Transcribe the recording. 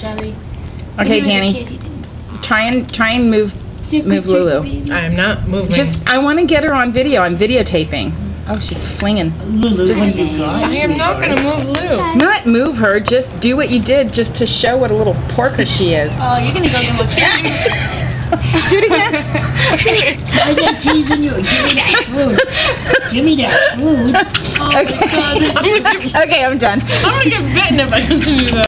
jelly. Okay, Dani. Try and move Lulu. I am not moving. I want to get her on video. I'm videotaping. Oh, she's swinging. Lulu, I am not going to move Lulu. Not move her. Just do what you did, just to show what a little porker she is. Oh, you're going to go get more food. Do it again. I'm just teasing you. Give me that food. Give me that food. Oh, Okay. my God. Okay, I'm done. I'm going to get bitten if I continue that.